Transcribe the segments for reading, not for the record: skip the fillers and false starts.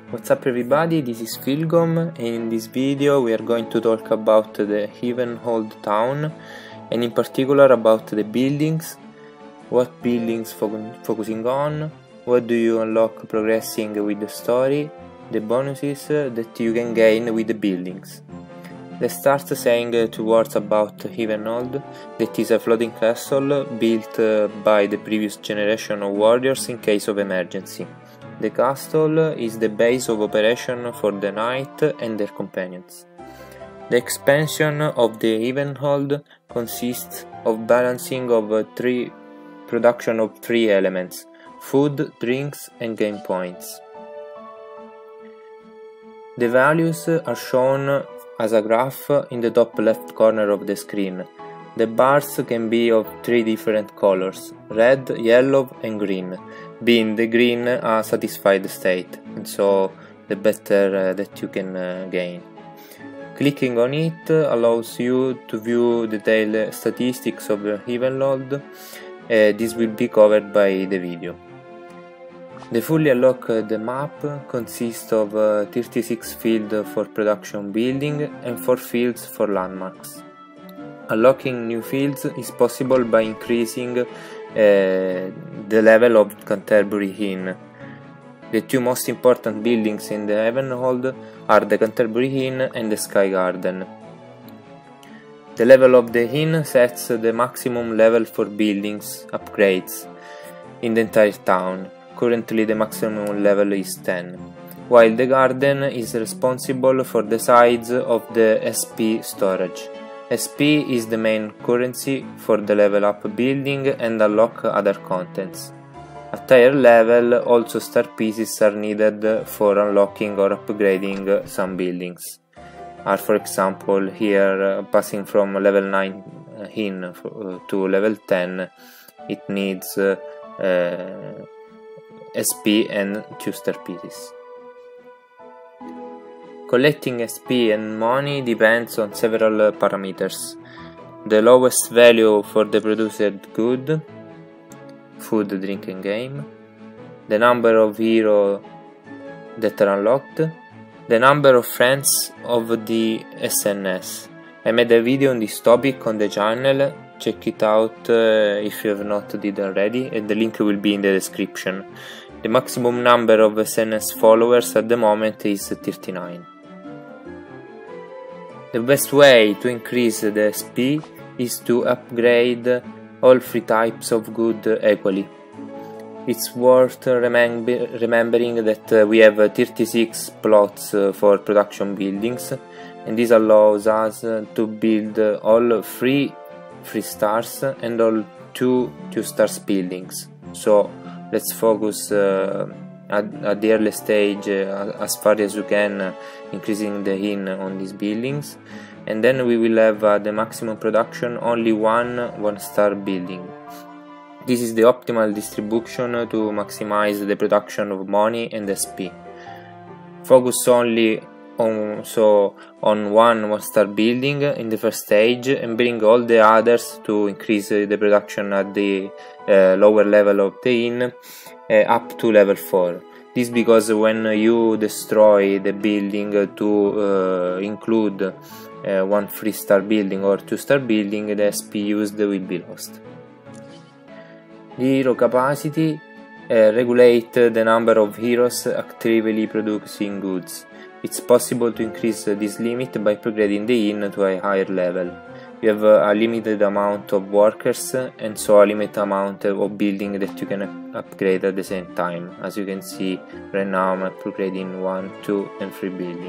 What's up everybody, this is Philgom, and in this video we are going to talk about the Heavenhold town, and in particular about the buildings, what buildings focusing on, what do you unlock progressing with the story, the bonuses that you can gain with the buildings. Let's start saying 2 words about Heavenhold, that is a floating castle built by the previous generation of warriors in case of emergency. The castle is the base of operation for the knight and their companions. The expansion of the Heavenhold consists of balancing of production of 3 elements: food, drinks and game points. The values are shown as a graph in the top left corner of the screen. The bars can be of 3 different colors: red, yellow and green, being the green a satisfied state, and so the better that you can gain. Clicking on it allows you to view detailed statistics of Heavenhold. This will be covered by the video. The fully unlocked map consists of 36 fields for production building and 4 fields for landmarks. Unlocking new fields is possible by increasing the level of Canterbury Inn. The 2 most important buildings in the Heavenhold are the Canterbury Inn and the Sky Garden. The level of the inn sets the maximum level for buildings upgrades in the entire town. Currently the maximum level is 10, while the garden is responsible for the size of the SP storage. SP is the main currency for the level up building and unlock other contents. At higher level also star pieces are needed for unlocking or upgrading some buildings. Are for example here passing from level 9 inn to level 10, it needs SP and 2 star pieces. Collecting SP and money depends on several parameters: the lowest value for the produced good, food, drink and game, the number of heroes that are unlocked, the number of friends of the SNS. I made a video on this topic on the channel, check it out if you have not did already, and the link will be in the description. The maximum number of SNS followers at the moment is 39. The best way to increase the SP is to upgrade all 3 types of good equally. It's worth remembering that we have 36 plots for production buildings, and this allows us to build all 3 stars and all 2 stars buildings. So let's focus at the early stage as far as you can, increasing the inn on these buildings, and then we will have the maximum production only 1 star building. This is the optimal distribution to maximize the production of money and SP. Focus only on 1 star building in the first stage and bring all the others to increase the production at the lower level of the inn up to level 4. This because when you destroy the building to include 1 3-star building or 2-star building, the SP used will be lost. The hero capacity regulates the number of heroes actively producing goods. It's possible to increase this limit by upgrading the inn to a higher level. You have a limited amount of workers and so a limited amount of building that you can upgrade at the same time. As you can see right now I'm upgrading 1, 2 and 3 buildings.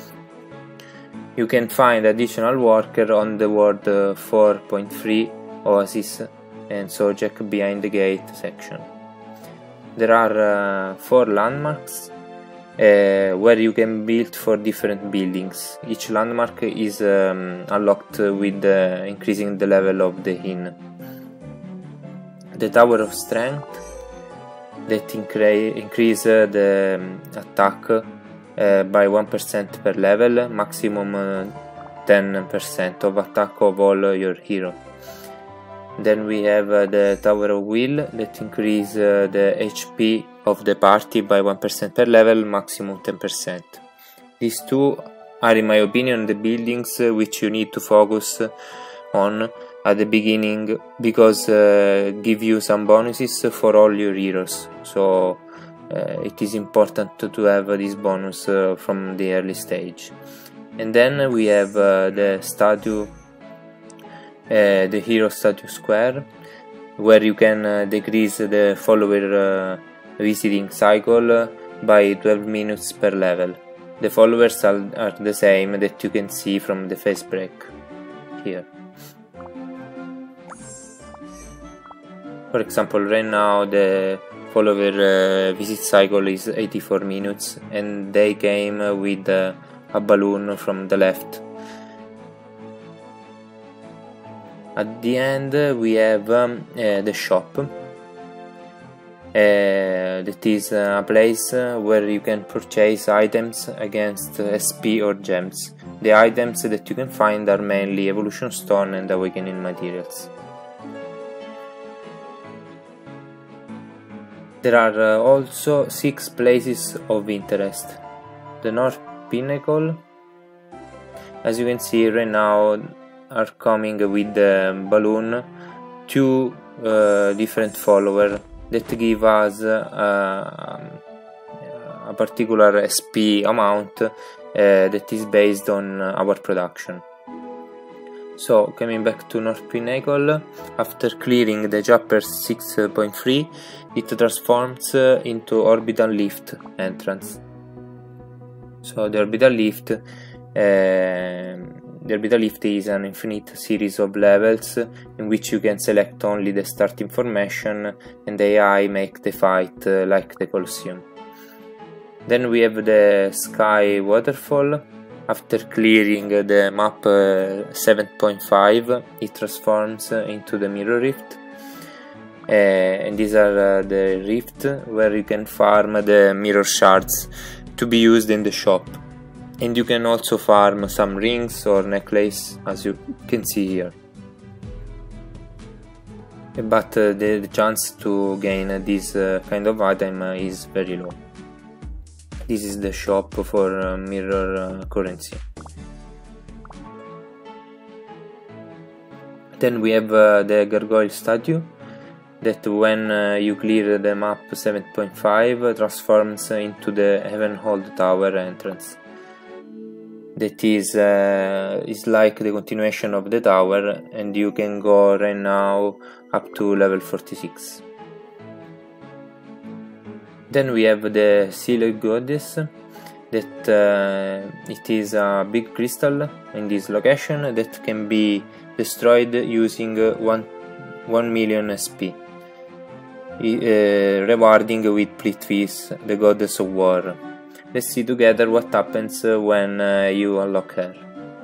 You can find additional worker on the world 4.3 Oasis, and so check behind the gate section. There are 4 landmarks where you can build for different buildings. Each landmark is unlocked with increasing the level of the inn. The Tower of Strength that increase the attack by 1% per level, maximum 10% of attack of all your heroes. Then we have the Tower of Will that increase the HP of the party by 1% per level, maximum 10%. These two are, in my opinion, the buildings which you need to focus on at the beginning, because give you some bonuses for all your heroes. So it is important to have this bonus from the early stage. And then we have the statue, the hero statue square, where you can decrease the follower visiting cycle by 12 minutes per level. The followers are the same that you can see from the face break here. For example, right now the follower visit cycle is 84 minutes, and they came with a balloon from the left. At the end we have the shop. That is a place where you can purchase items against SP or gems. The items that you can find are mainly evolution stone and awakening materials. There are also 6 places of interest. The North Pinnacle, as you can see right now, are coming with the balloon 2 different followers that give us a particular SP amount that is based on our production. So, coming back to North Pinnacle, after clearing the Japper 6.3, it transforms into Orbital Lift entrance. So the Orbital Lift is an infinite series of levels in which you can select only the start information, and the AI make the fight like the Colosseum. Then we have the Sky Waterfall. After clearing the map 7.5, it transforms into the Mirror Rift, and these are the rift where you can farm the mirror shards to be used in the shop. And you can also farm some rings or necklace, as you can see here. But the chance to gain this kind of item is very low. This is the shop for mirror currency. Then we have the Gargoyle statue, that when you clear the map 7.5 transforms into the Heavenhold Tower entrance. That is like the continuation of the tower, and you can go right now up to level 46. Then we have the Sealed Goddess, that it is a big crystal in this location that can be destroyed using 1 million SP, rewarding with Plitvis, the goddess of war. Let's see together what happens when you unlock her.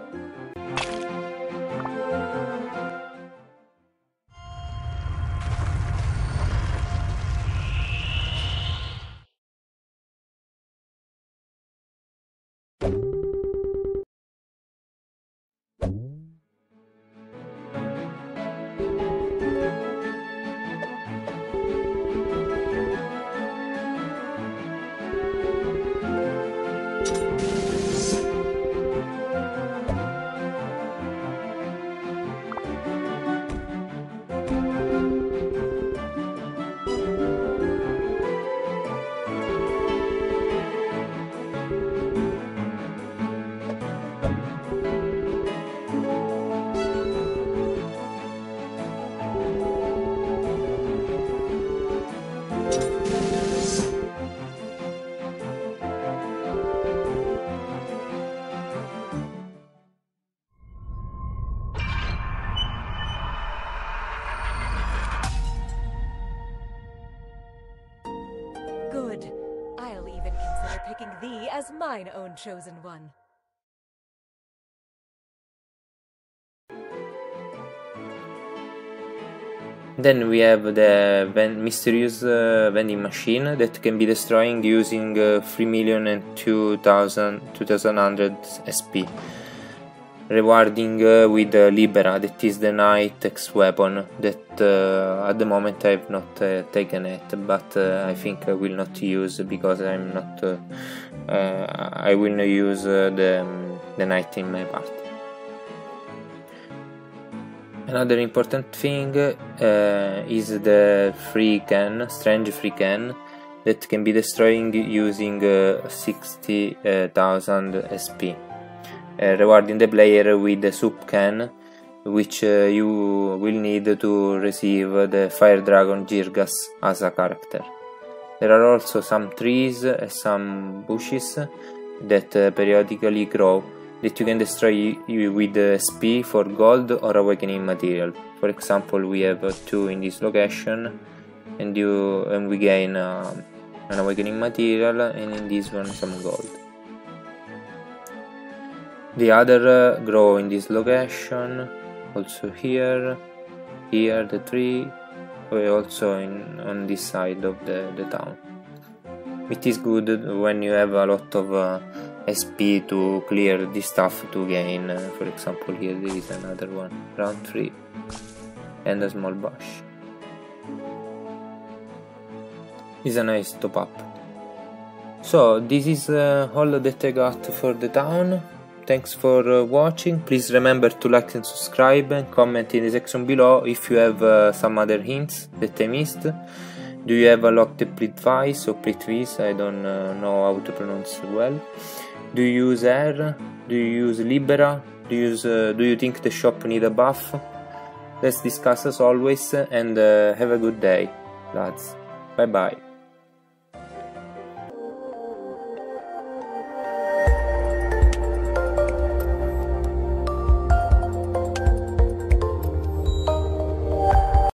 Good. I'll even consider picking thee as mine own chosen one. Then we have the mysterious vending machine that can be destroyed using 3,002,200 SP. rewarding with Libera, that is the Knight X weapon that at the moment I have not taken it, but I think I will not use because I'm not I will not use the Knight in my party. Another important thing is the free can, strange free can, that can be destroyed using 60,000 SP. Rewarding the player with the soup can, which you will need to receive the Fire Dragon Jirgas as a character. There are also some trees and some bushes that periodically grow that you can destroy with SP for gold or awakening material. For example, we have 2 in this location, and we gain an awakening material, and in this one some gold. The other grow in this location, also here, the tree, also on this side of the town. It is good when you have a lot of SP to clear this stuff to gain. For example, here there is another one, round 3, and a small bush. It's a nice top up. So this is all that I got for the town. Thanks for watching. Please remember to like and subscribe, and comment in the section below if you have some other hints that I missed. Do you have a locked Plitvice or Plitvice? I don't know how to pronounce it well. Do you use air? Do you use Libera? Do you think the shop need a buff? Let's discuss as always, and have a good day, lads. Bye bye.